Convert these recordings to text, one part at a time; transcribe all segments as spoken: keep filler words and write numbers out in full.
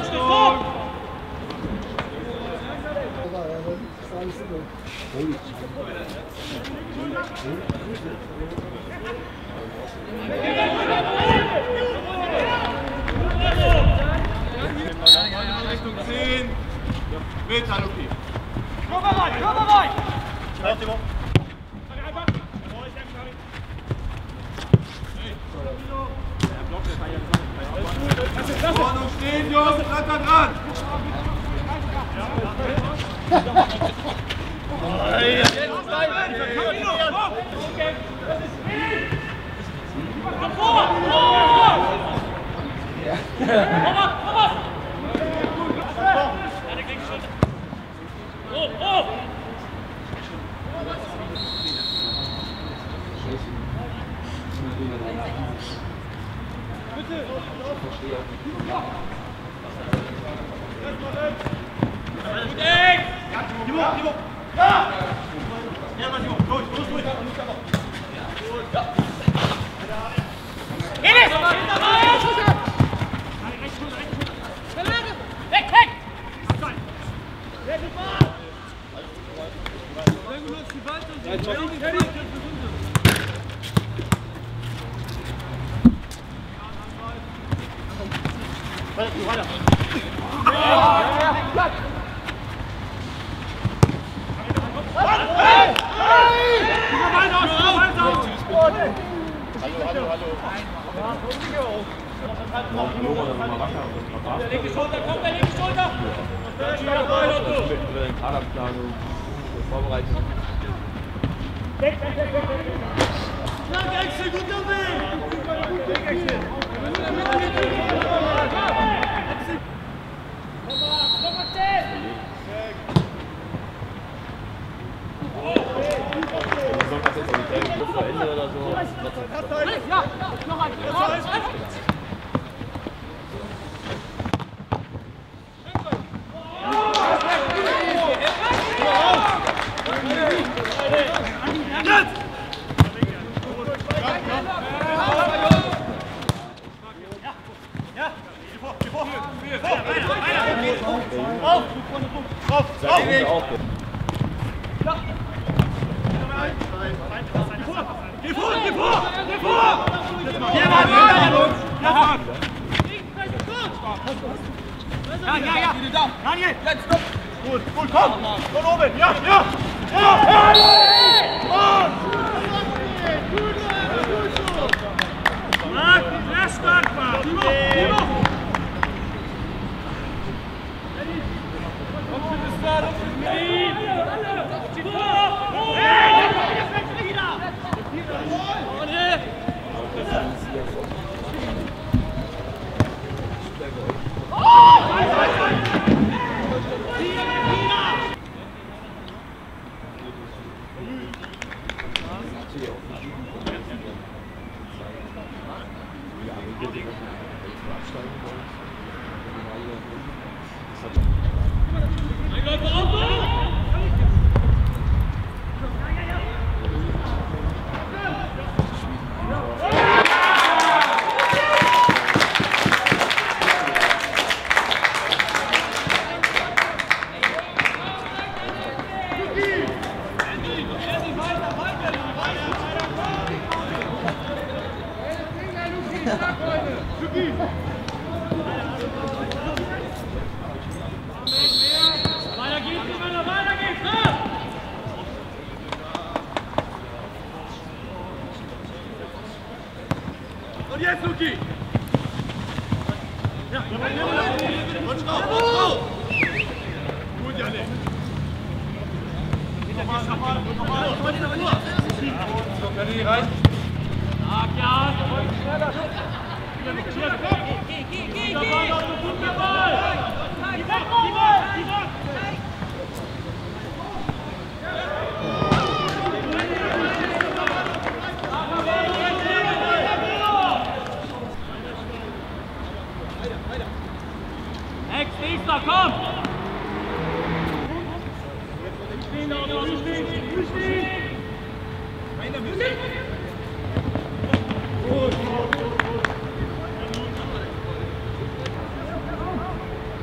Richtung zehn. Meter, Luki. Komm mal rein, komm mal rein! Lauf, Timo. Ordnung stehen, Jungs, bleibt da dran! Komm vor! Komm mal, komm mal! Ja, der kriegt schon. Oh, oh! Bitte! Gut, eng! Timo, Timo! Ja! Ja, mal Timo, durch, durch, durch! Ja! Enes! Weg, weg! Sehr gut, Mann! Sehr gut, die Weite. Weiter, weiter! Hallo, hallo, hallo. Der linke Schulter, kommt der linke Schulter! Oder in Kaderplanung vorbereitet. Weg, weg, weg, weg! Lang Axel, guter Weg! Nochmal zehn! Besonders jetzt am Training bis zum Ende oder so. Ja, noch ein! Geh vor, geh vor, geh vor! Ja, ja, ja! Daniel, let's go! Gut, gut, komm! Von oben, ja, ja! Ja! Ja! Marc, sehr stark, Marc! Timo, Timo! Komm, du bist da, du bist da! Und jetzt, Luki! Ja, rutsch rauf, rutsch rauf! Gut, Janik! Nochmal, nochmal, nochmal! So, kann ich rein? Ach ja! Geh, geh, geh, geh! Guter Ball! Die Ball, die Ball, die Ball! Ex, nächster, komm! Stehen da, stehen, stehen, stehen! Gut, gut, gut, gut.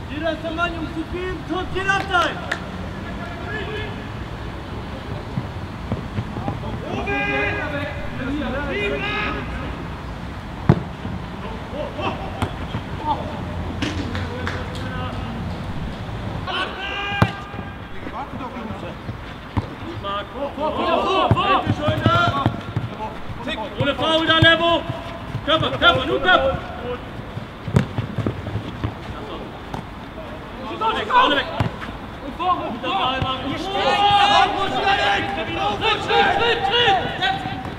Jeder ist der Mann, Jungs, zu viel, tut jeder sein! Ohne Foul da, Levo! Körper, Körper, nur Körper! Vorne weg, vorne weg! Und vorne, und vorne! Schritt, Schritt, Schritt, Schritt!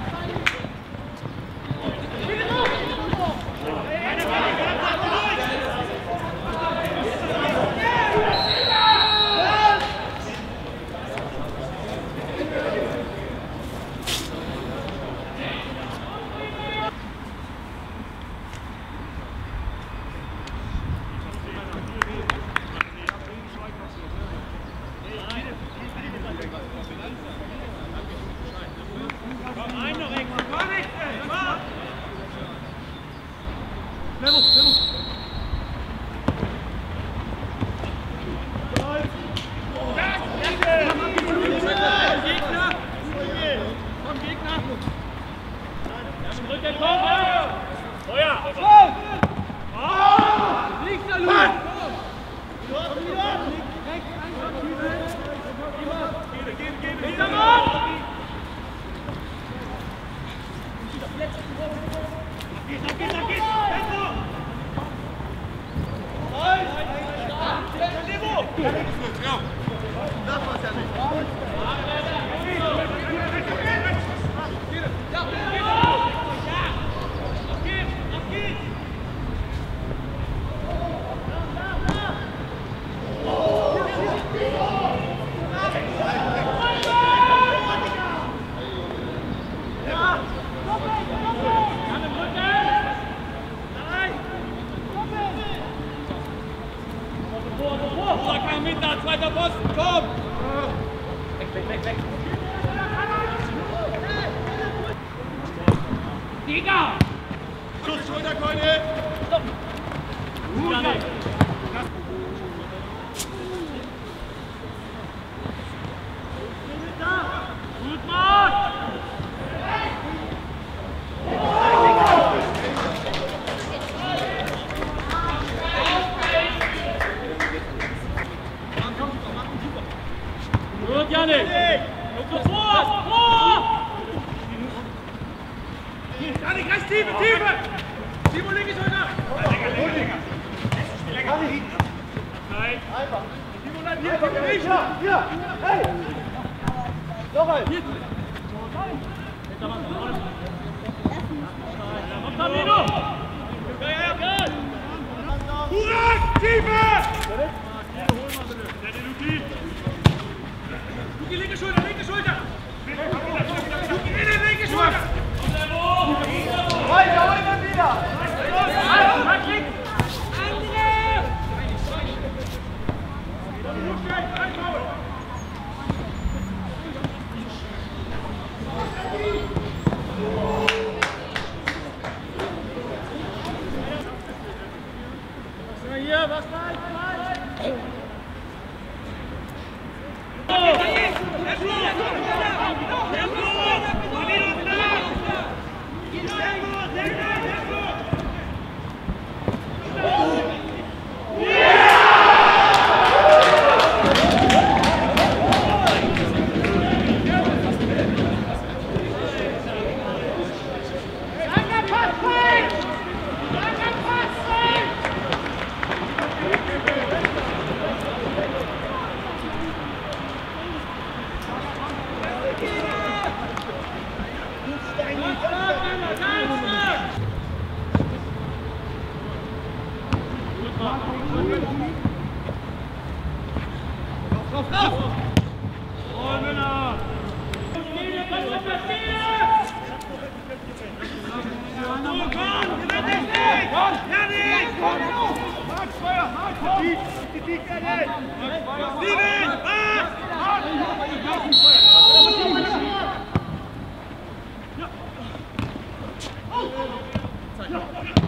Levo, Levo. Zweiter Posten, komm! Weg, weg, weg, weg! Digga! Schuss, Schulterkeule! Stopp! Gut, Janik! Gut, Mann! Gut, Janik! Vor! Vor! Janik, rechts Tiefe, Tiefe! Timo, linke Schulter! Nein! Einfach! Timo, nein, hier, Timo, nicht! Hier! Hey! Noch ein! Hier! Tamino! Hurra! Tiefe! Luki, linke Schulter, linke Schulter! Luki, innen, linke Schulter! Weiter, weiter, wieder! Hier, was bleibt? Lauf, lauf! Oh, Männer! Stille, komm, komm, Stille! Komm, komm! Janik! Max, Feuer! Max, Feuer! Die Dicke, Janik! Steven! Max! Ja!